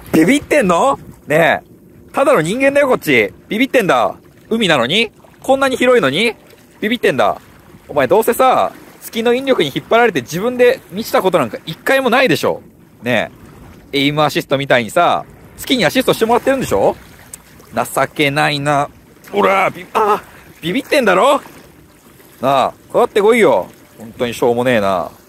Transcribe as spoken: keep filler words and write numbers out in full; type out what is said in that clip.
ビビってんのねえ。ただの人間だよ、こっち。ビビってんだ。海なのにこんなに広いのにビビってんだ。お前どうせさ、月の引力に引っ張られて自分で満ちたことなんか一回もないでしょ。ねえ。エイムアシストみたいにさ、月にアシストしてもらってるんでしょ。情けないな。ほら、ビ、あ、ビビってんだろなあ、かかってこいよ。本当にしょうもねえな。